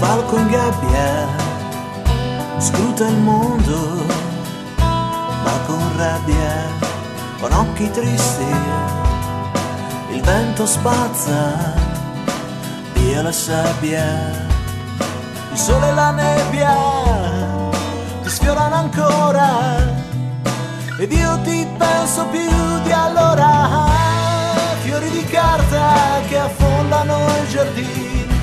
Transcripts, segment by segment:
falco in gabbia scruta il mondo, ma con rabbia, con occhi tristi. Il vento spazza via la sabbia, il sole e la nebbia ti sfiorano ancora, ed io ti penso più di allora. Fiori di carta che affollano il giardino,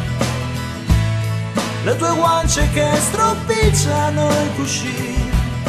le tue guance che stropicciano il cuscino.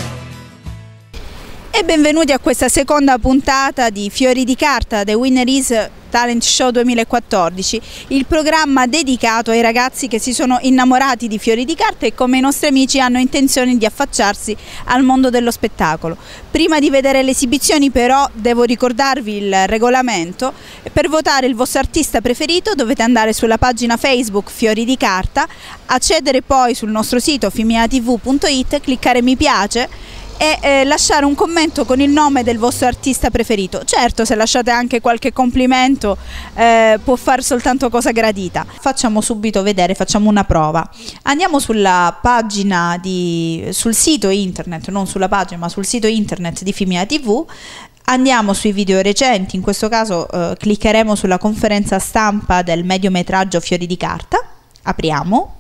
E benvenuti a questa seconda puntata di Fiori di Carta, The Winner Is Talent Show 2014, il programma dedicato ai ragazzi che si sono innamorati di fiori di carta e come i nostri amici hanno intenzione di affacciarsi al mondo dello spettacolo. Prima di vedere le esibizioni però devo ricordarvi il regolamento. Per votare il vostro artista preferito dovete andare sulla pagina Facebook Fiori di Carta, accedere poi sul nostro sito fimiatv.it, cliccare mi piace e lasciare un commento con il nome del vostro artista preferito. Certo, se lasciate anche qualche complimento può far soltanto cosa gradita. Facciamo subito vedere, facciamo una prova. Andiamo sulla pagina sul sito internet, non sulla pagina ma sul sito internet di Fimia TV. Andiamo sui video recenti, in questo caso cliccheremo sulla conferenza stampa del mediometraggio Fiori di Carta. Apriamo.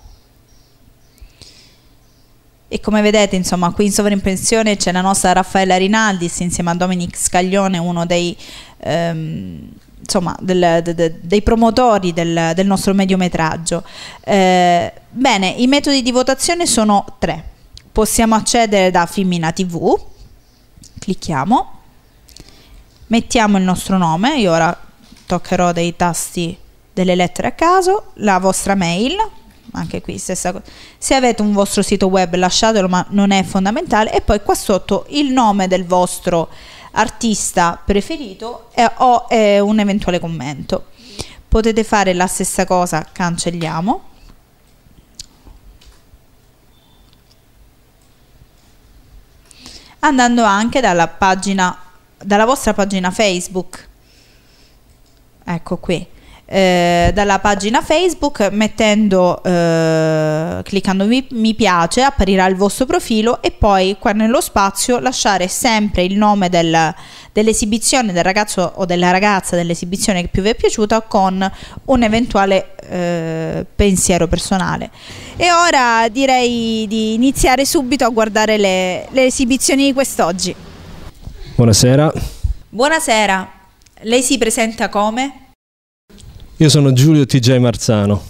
E come vedete, insomma, qui in sovraimpressione c'è la nostra Raffaella Rinaldis insieme a Dominic Scaglione, uno dei, insomma, dei promotori del nostro mediometraggio. Bene, i metodi di votazione sono 3. Possiamo accedere da Femmina TV, clicchiamo, mettiamo il nostro nome, io ora toccherò dei tasti, delle lettere a caso, la vostra mail. Anche qui stessa cosa, se avete un vostro sito web lasciatelo, ma non è fondamentale, e poi qua sotto il nome del vostro artista preferito o un eventuale commento. Potete fare la stessa cosa, cancelliamo, andando anche dalla vostra pagina Facebook, ecco qui. Dalla pagina Facebook, mettendo cliccando mi piace, apparirà il vostro profilo e poi qua nello spazio lasciare sempre il nome dell'esibizione, del ragazzo o della ragazza dell'esibizione che più vi è piaciuta, con un eventuale pensiero personale. E ora direi di iniziare subito a guardare le esibizioni di quest'oggi. Buonasera. Buonasera, lei si presenta come? Io sono Giulio TJ Marzano.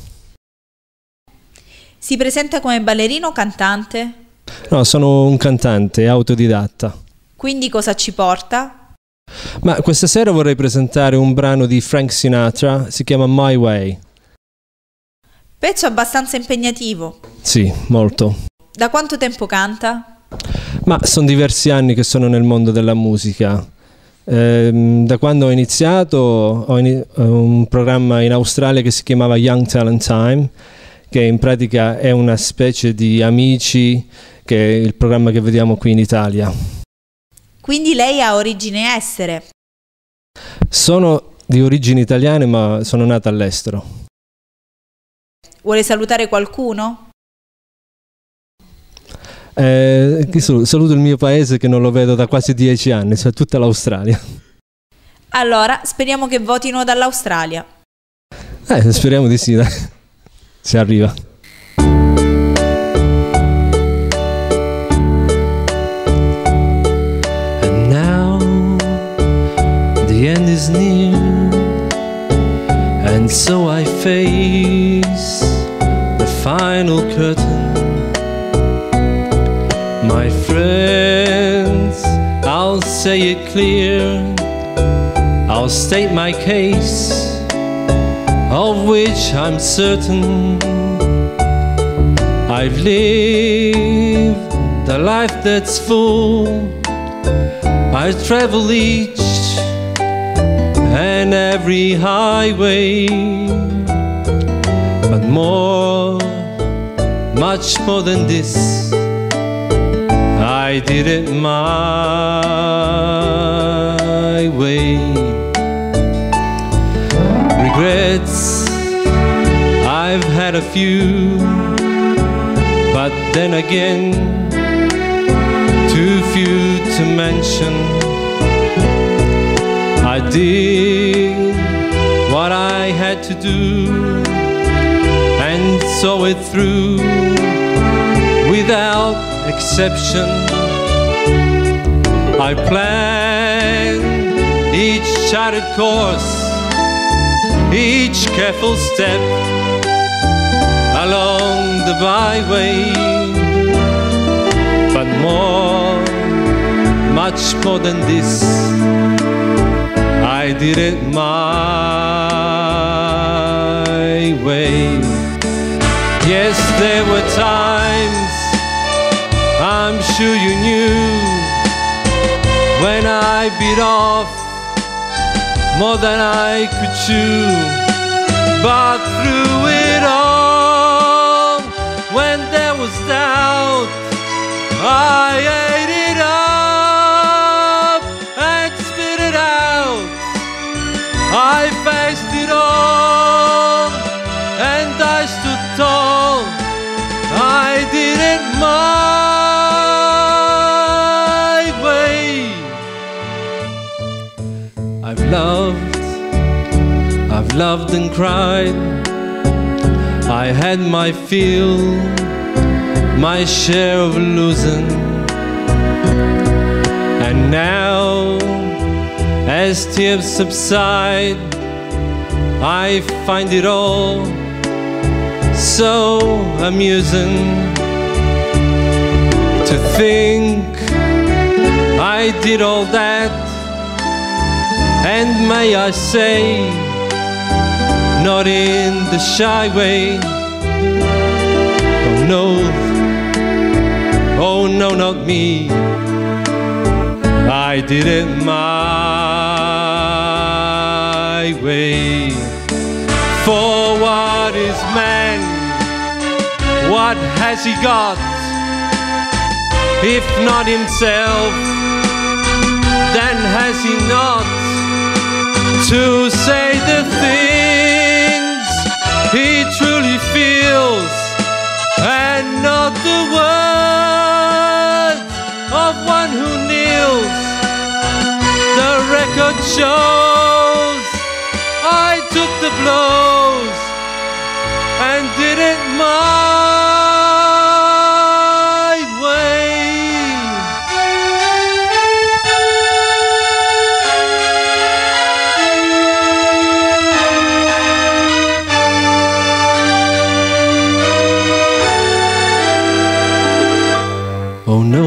Si presenta come ballerino o cantante? No, sono un cantante autodidatta. Quindi cosa ci porta? Ma questa sera vorrei presentare un brano di Frank Sinatra, si chiama My Way. Pezzo abbastanza impegnativo. Sì, molto. Da quanto tempo canta? Ma sono diversi anni che sono nel mondo della musica. Da quando ho iniziato un programma in Australia che si chiamava Young Talent Time, che in pratica è una specie di Amici, che è il programma che vediamo qui in Italia. Quindi lei ha origini estere? Sono di origini italiane, ma sono nata all'estero. Vuole salutare qualcuno? Saluto il mio paese che non lo vedo da quasi 10 anni, cioè tutta l'Australia. Allora, speriamo che votino dall'Australia. Speriamo di sì, dai. Si arriva. And now the end is near, and so I face the final curtain. My friends, I'll say it clear, I'll state my case, of which I'm certain. I've lived a life that's full, I've traveled each and every highway, but much more than this, I did it my way. Regrets I've had a few, but then again, too few to mention. I did what I had to do and saw it through without exception. I planned each charted course, each careful step along the byway, but much more than this, I did it my way. Yes, there were times, I'm sure you knew, when I bit off more than I could chew. But through it all, when there was doubt, I ate it up and spit it out. I faced it all and I stood tall. I did it my way. I've loved and cried. I had my fill, my share of losing. And now, as tears subside, I find it all so amusing to think I did all that, and may I say, not in the shy way. Oh no, not me. I did it my way. For what is man? What has he got? If not himself, then has he not to say the things he truly feels, and not the words of one who kneels. The record shows I took the blows and did it my way. Oh no,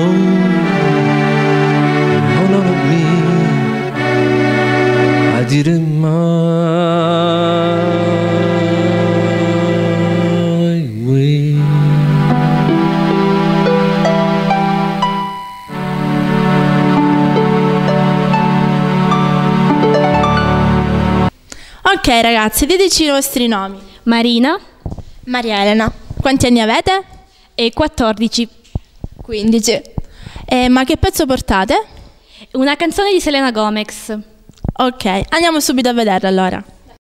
oh no, not me. I did it my way. Ok ragazzi, diteci i vostri nomi. Marina. Maria Elena. Quanti anni avete? E 14. 15. Ma che pezzo portate? Una canzone di Selena Gomez. Ok, andiamo subito a vederla allora.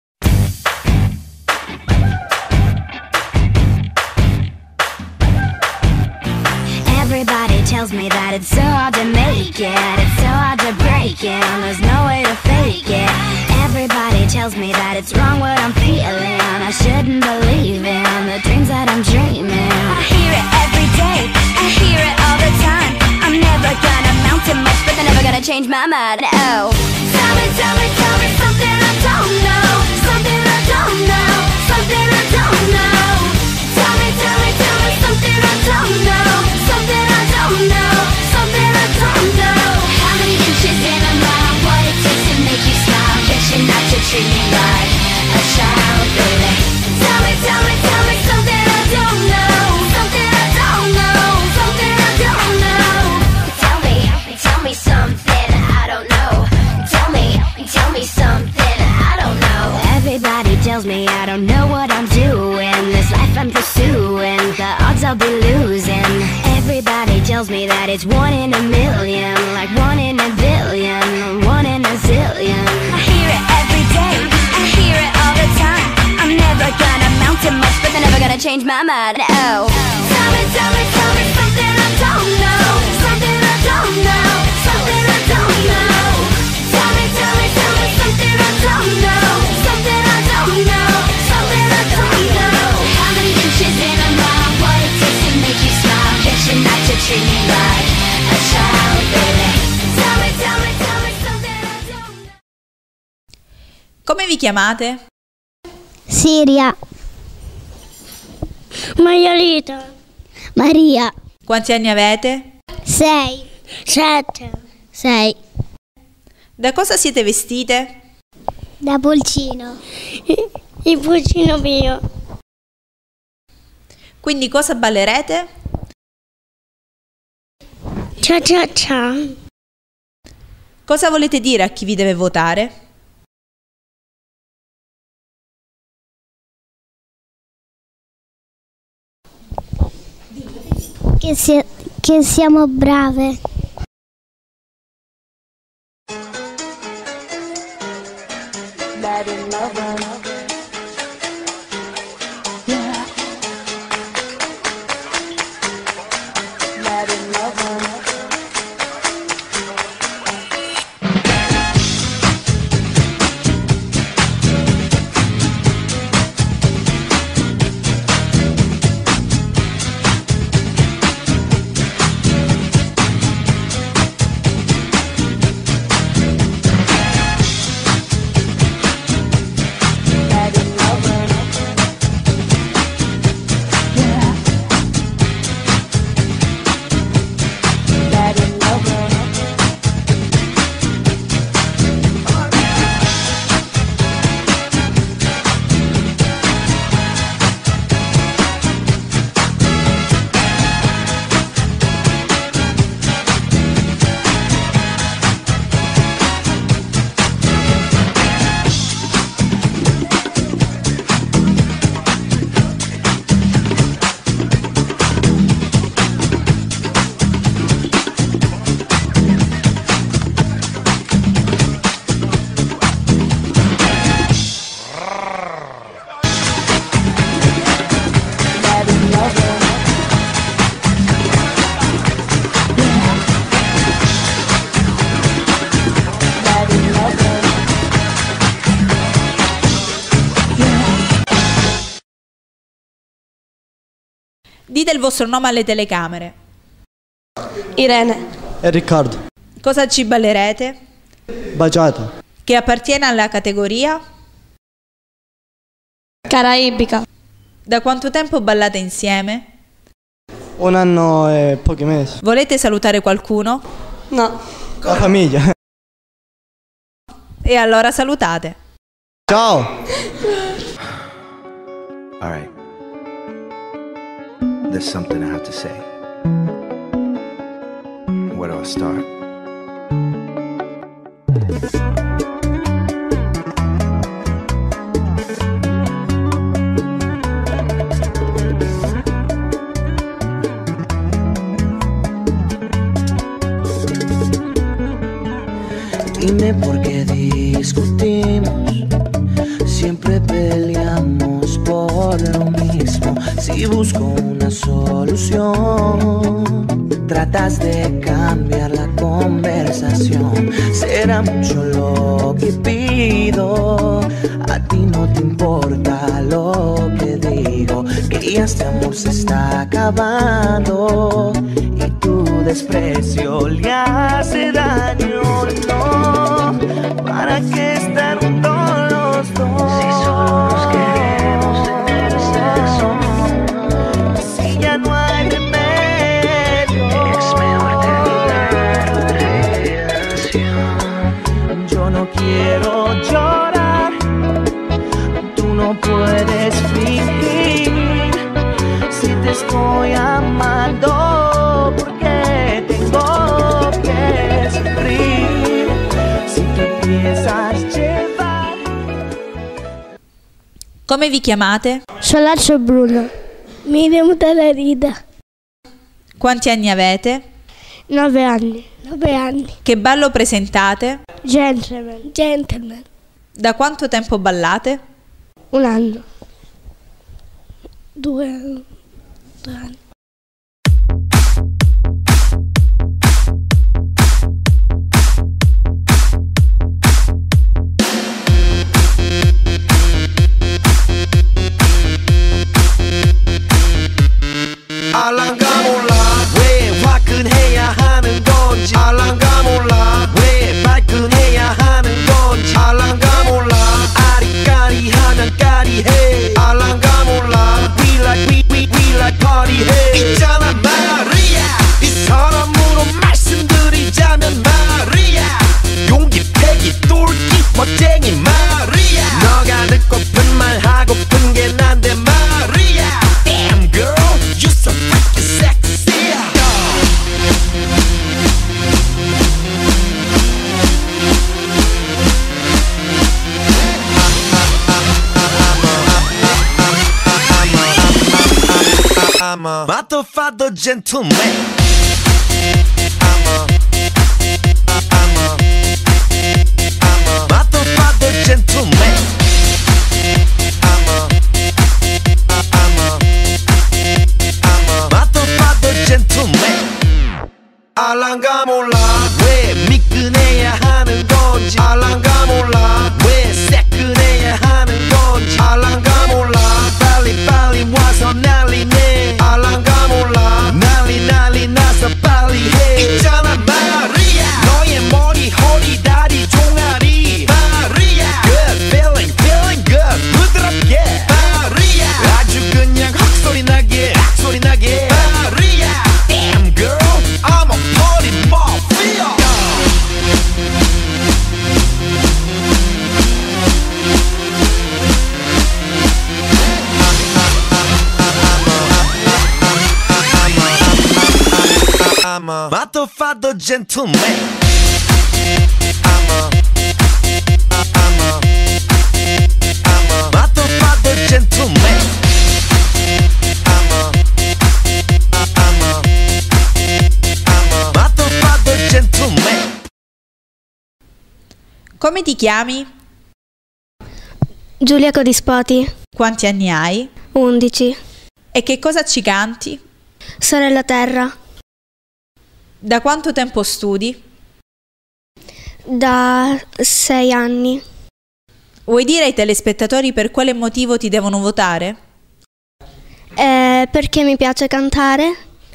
Everybody tells me that it's so hard to make it, it's so hard to break it, and there's no way to fake it. Everybody tells me that it's wrong what I'm feeling, I shouldn't believe in the dreams that I'm dreaming. I hear it every day, I hear it all the time. I'm never gonna amount to much, but they're never gonna change my mind. Oh, tell me something I don't know, something I don't know, something I don't know. Tell me something I don't know, something I don't know, something I don't know. How many inches in a mile, what it takes to make you smile, guess you're not to treat me like a child, baby. Tell me something I don't know, something I don't know, something I don't know. Tell me something I don't know. Tell me something I don't know. Everybody tells me I don't know what I'm doing, this life I'm pursuing, the odds I'll be losing. Everybody tells me that it's 1 in a million, like 1 in a billion, 1 in a zillion. I hear it every day, I hear it all the time. I'm never gonna amount to much, but they're never change my mind. Oh, tell me something I don't know. Something I don't know. Something I don't know. Tell me something I don't know. Something I don't know. Something I don't know. How many inches in a mile? What it takes to make you smile? Bitching not to treat me like a child, baby. Tell me something I don't know. Come vi chiamate? Siria. Maiolita. Maria. Quanti anni avete? 6. 7. 6. Da cosa siete vestite? Da pulcino. Il pulcino mio. Quindi cosa ballerete? Cia cia cia. Cosa volete dire a chi vi deve votare? Che siamo brave. Dite il vostro nome alle telecamere. Irene. E Riccardo. Cosa ci ballerete? Baciata. Che appartiene alla categoria? Caraibica. Da quanto tempo ballate insieme? 1 anno e pochi mesi. Volete salutare qualcuno? No. La famiglia. E allora salutate. Ciao. All right. There's something I have to say. Where do I start? Dime por qué discutimos, siempre peleamos por lo mismo. Si busco una solución, tratas de cambiar la conversación. Será mucho lo que pido, a ti no te importa lo que digo. Que ya este amor se está acabando y tu desprecio le hace daño. No, ¿para qué estar juntos los dos? Si solo nos queremos tener sexo, si ya no hay remedio, es mejor terminar la relación. Yo no quiero llorar, tú no puedes fingir. Si te estoy amando, porque tengo que sufrir. Si te empiezas a llevar. Come vi chiamate? Solaccio Bruno. Miriam Talarida. Quanti anni avete? 9 anni. 9 anni. Che ballo presentate? Gentleman. Gentleman. Da quanto tempo ballate? 1 anno. 2 anni. 알랑가 몰라 왜 화끈해야 하는 건지 알랑가 몰라 왜 발끈해야 하는 건지 알랑가 몰라 아리까리하면 까리해 알랑가 몰라 we like party 해 있잖아 마리아 이 사람으로 말씀드리자면 마리아 용기 패기 똘끼 멋쟁이 마리아 너가 듣고픈 말 하고픈 게 난데 마리아 Damn girl you so freaking sexy I'm a motherfucker gentleman I'm a motherfucker gentleman I'm a motherfucker gentleman 알랑가 몰라 왜 미끈해야 하는 건지 알랑가 몰라 왜 새끈해야 하는 건지 알랑가 몰라 빨리 와서 난리네 알랑가 몰라 난리 나서 빨리 해 있잖아 마리아 너의 머리 허리 다리 종아리 마리아 Good feeling good 부드럽게 마리아 아주 그냥 헉소리 나게 마리아 Damn girl I'm a party mafia I'm a motherfucker gentleman I'm a motherfucker gentleman I'm a motherfucker gentleman Come ti chiami? Giulia Codispoti, Quanti anni hai? 11. E che cosa ci canti? Sorella Terra, Da quanto tempo studi? da 6 anni. Vuoi dire ai telespettatori per quale motivo ti devono votare? Perché mi piace cantare?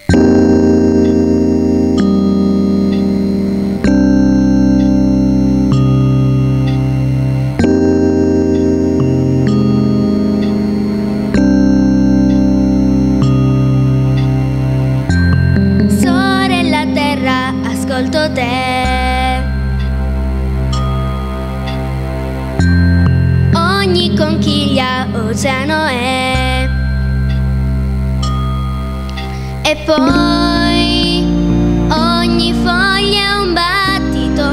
Sorella Terra, ascolto te. Ogni conchiglia oceano è. E poi ogni foglia è un battito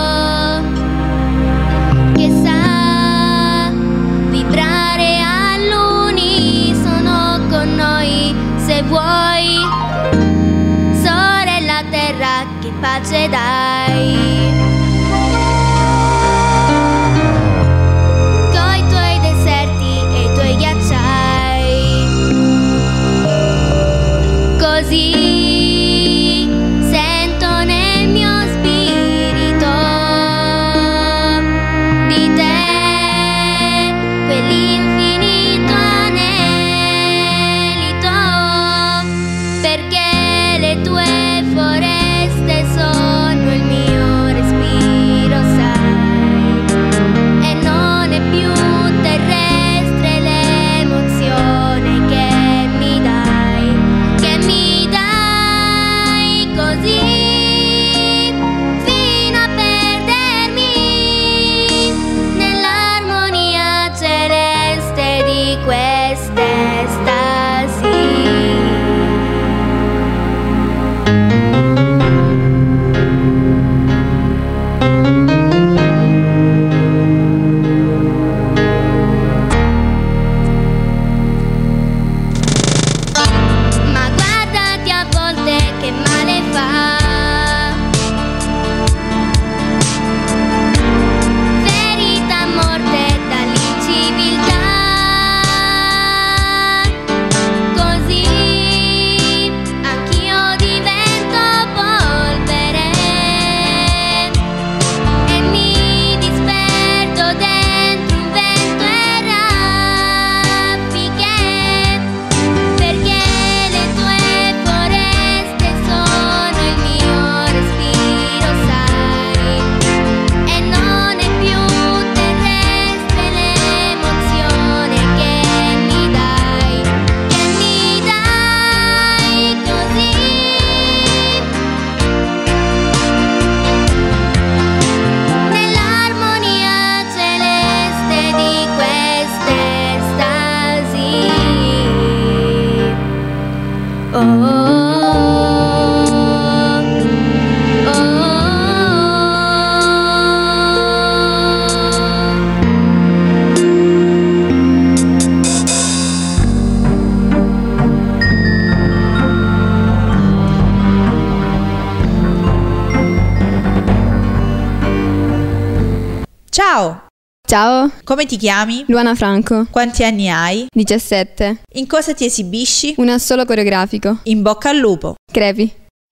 che sa vibrare all'unisono con noi se vuoi. Sorella Terra, che pace dai. Coi tuoi deserti e i tuoi ghiacciai. Così sento nel mio spirito di te quell'infinito anelito, perché le tue foreste sono il mio respiro, sai, e non è più terrestre l'emozione che mi dai così fino a perdermi nell'armonia celeste Ciao. Come ti chiami? Luana Franco. Quanti anni hai? 17. In cosa ti esibisci? Un assolo coreografico. In bocca al lupo. Crepi.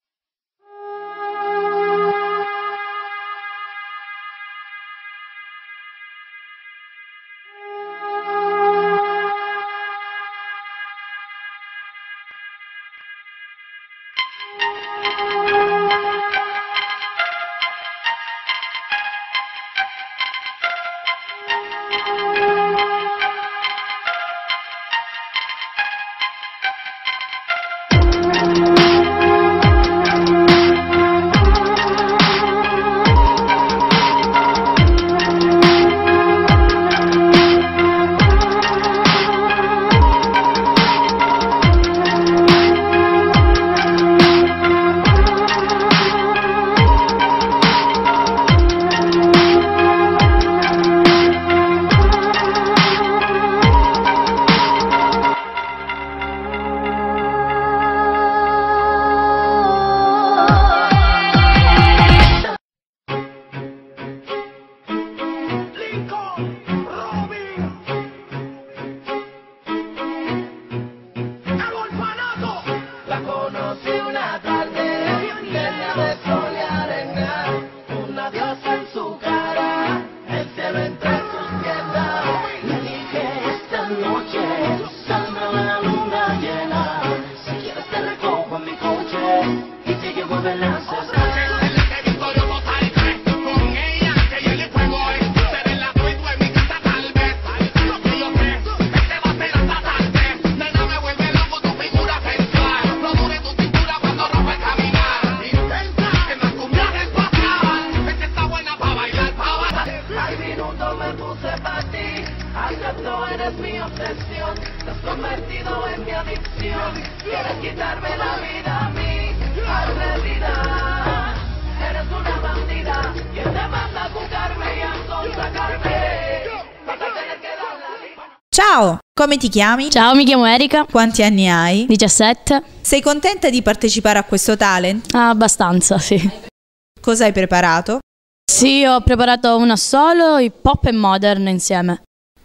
Ciao, come ti chiami? Ciao, mi chiamo Erika. Quanti anni hai? 17. Sei contenta di partecipare a questo talent? Abbastanza, sì. Cosa hai preparato? Sì, ho preparato un assolo, hip hop e modern insieme.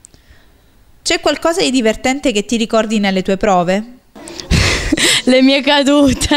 C'è qualcosa di divertente che ti ricordi nelle tue prove? Le mie cadute.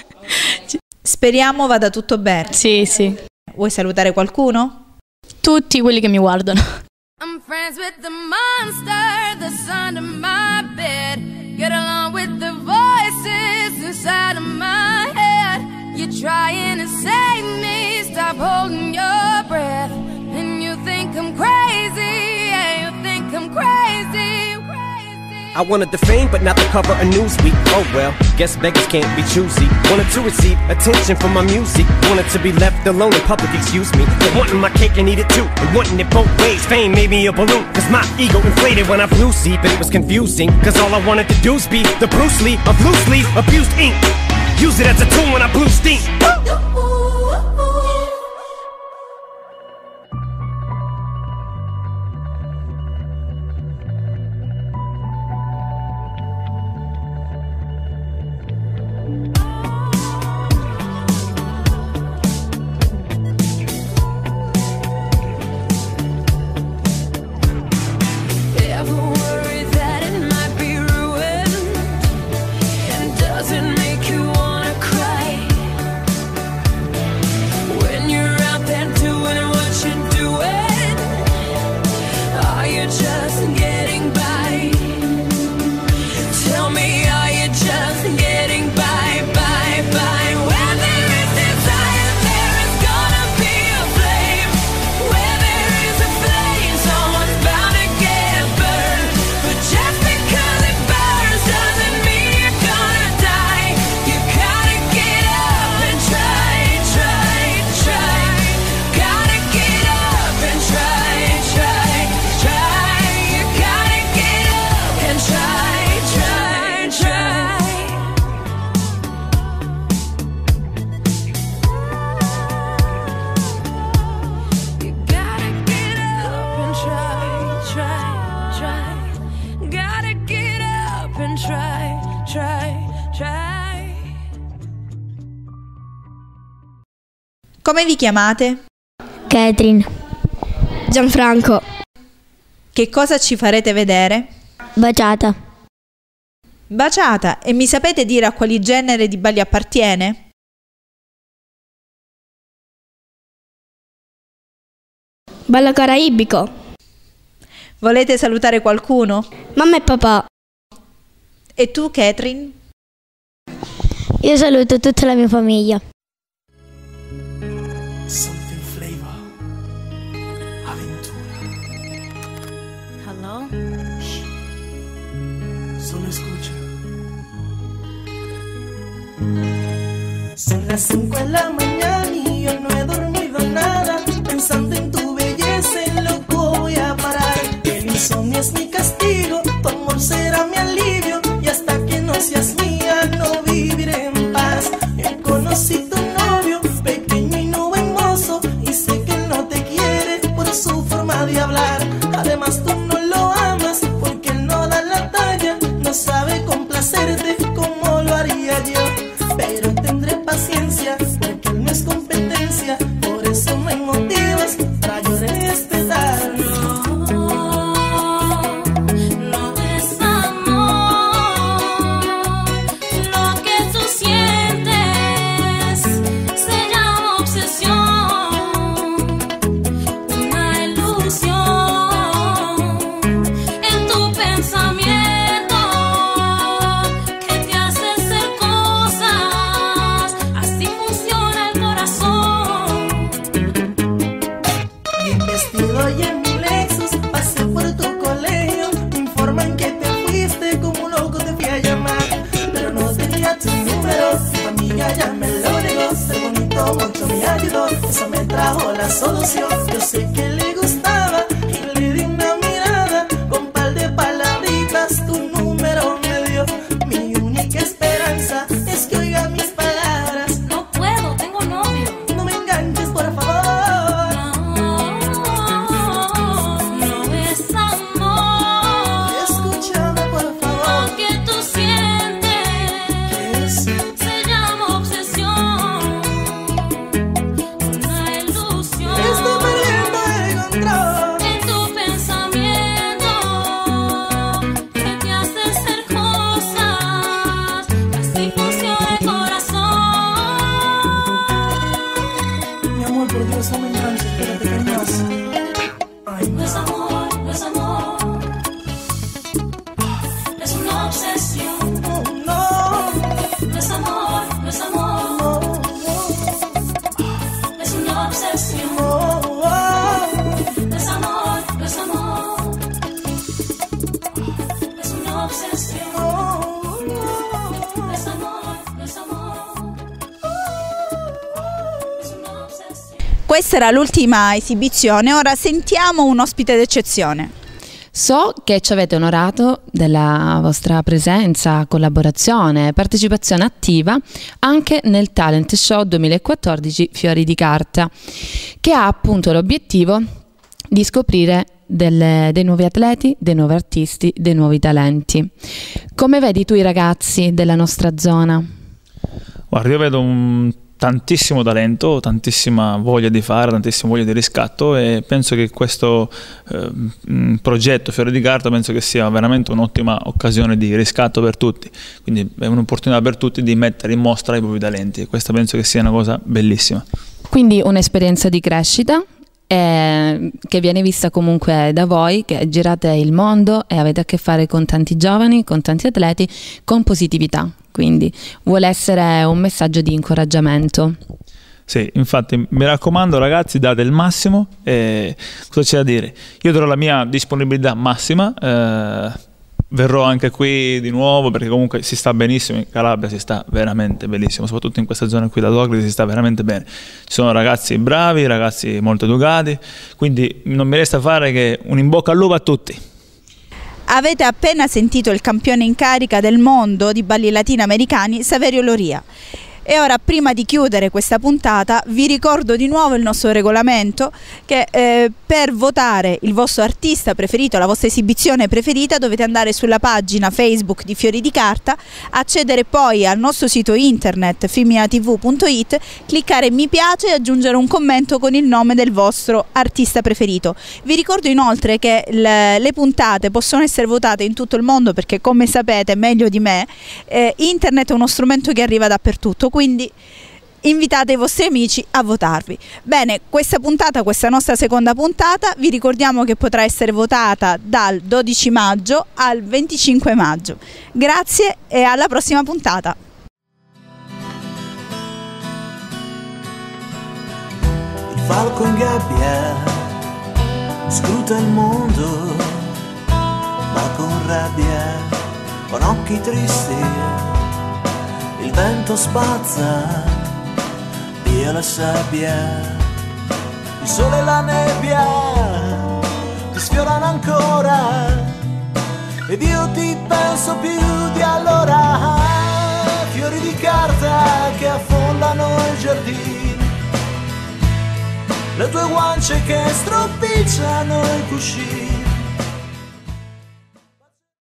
Speriamo vada tutto bene. Sì, sì. Vuoi salutare qualcuno? Tutti quelli che mi guardano. I'm friends with the monster that's under my bed. Get along with the voices inside of my head. You're trying to save me, stop holding your breath. And you think I'm crazy, yeah, you think I'm crazy. I wanted the fame, but not the cover of Newsweek. Oh well, guess beggars can't be choosy. Wanted to receive attention from my music. Wanted to be left alone in public, excuse me. But wanting my cake and eat it too, and wanting it both ways. Fame made me a balloon, cause my ego inflated when I flew see. But it was confusing, cause all I wanted to do was be the Bruce Lee of loosely abused ink. Use it as a tool when I blew steam. Come vi chiamate? Catherine. Gianfranco. Che cosa ci farete vedere? Baciata. Baciata, e mi sapete dire a quali genere di balli appartiene? Ballo caraibico. Volete salutare qualcuno? Mamma e papà. E tu, Catherine? Io saluto tutta la mia famiglia. Something flavor. Aventura. Hello? Shh. Solo escucha. Son las 5 de la mañana y yo no he dormido nada. Pensando en tu belleza, en loco voy a parar. El insomnio es mi castigo, tu amor será mi alivio. Y hasta que no seas mía, no viviré en paz. Yo conocí tu novio, pequeño y no hermoso, y sé que él no te quiere por su forma de hablar. Además tú no lo amas porque él no da la talla, no sabe complacerte como lo haría yo. Pero tendré paciencia porque él no es competencia, por eso no hay motivos para yo respetarlo. Ya me lo negó, ser bonito mucho me ayudó, eso me trajo la solución. Yo sé que le gustaba y le di una mirada, con par de palabritas tu número me dio. Mi única esperanza es que oiga mis palabras. No puedo, tengo novio. No me enganches, por favor. No es amor. Escúchame, por favor. Lo que tú sientes. ¿Qué es? Questa era l'ultima esibizione, ora sentiamo un ospite d'eccezione. So che ci avete onorato della vostra presenza, collaborazione, partecipazione attiva anche nel Talent Show 2014 Fiori di Carta, che ha appunto l'obiettivo di scoprire dei nuovi atleti, dei nuovi artisti, dei nuovi talenti. Come vedi tu i ragazzi della nostra zona? Guarda, io vedo tantissimo talento, tantissima voglia di fare, tantissima voglia di riscatto, e penso che questo progetto Fiori di Carta penso che sia veramente un'ottima occasione di riscatto per tutti, quindi è un'opportunità per tutti di mettere in mostra i propri talenti, e questa penso che sia una cosa bellissima. Quindi un'esperienza di crescita che viene vista comunque da voi, che girate il mondo e avete a che fare con tanti giovani, con tanti atleti, con positività. Quindi vuole essere un messaggio di incoraggiamento. Sì, infatti mi raccomando ragazzi, date il massimo. Cosa c'è da dire? Io darò la mia disponibilità massima, verrò anche qui di nuovo perché comunque si sta benissimo, in Calabria si sta veramente benissimo, soprattutto in questa zona qui da Docri si sta veramente bene. Ci sono ragazzi bravi, ragazzi molto educati, quindi non mi resta fare che un in bocca al lupo a tutti. Avete appena sentito il campione in carica del mondo di balli latinoamericani, Saverio Loria. E ora, prima di chiudere questa puntata, vi ricordo di nuovo il nostro regolamento, che per votare il vostro artista preferito, la vostra esibizione preferita, dovete andare sulla pagina Facebook di Fiori di Carta, accedere poi al nostro sito internet femininatv.it, cliccare mi piace e aggiungere un commento con il nome del vostro artista preferito. Vi ricordo inoltre che le puntate possono essere votate in tutto il mondo, perché come sapete meglio di me, internet è uno strumento che arriva dappertutto, quindi invitate i vostri amici a votarvi. Bene, questa nostra seconda puntata, vi ricordiamo che potrà essere votata dal 12 maggio al 25 maggio. Grazie e alla prossima puntata. Il falco in gabbia scruta il mondo, ma con rabbia, con occhi tristi. Il vento spazza via la sabbia, il sole e la nebbia ti sfiorano ancora, ed io ti penso più di allora. Fiori di carta che affollano il giardino, le tue guance che stropicciano il cuscino,